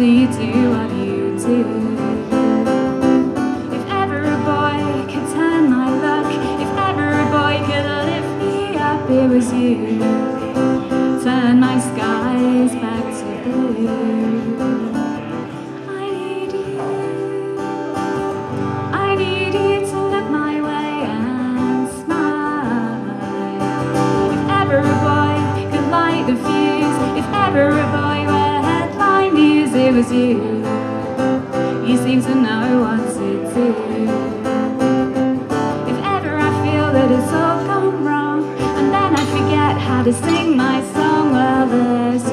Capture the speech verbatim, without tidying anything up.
so you do what you do. If ever a boy could turn my luck, if ever a boy could lift me up, it was you. Turn my skies back to blue. I need you, I need you to look my way and smile. If ever a boy could light the fuse, if ever a boy were headline news, it was you. You seem to know what to do. If ever I feel that it's all gone wrong, and then I forget how to sing my song, well, there's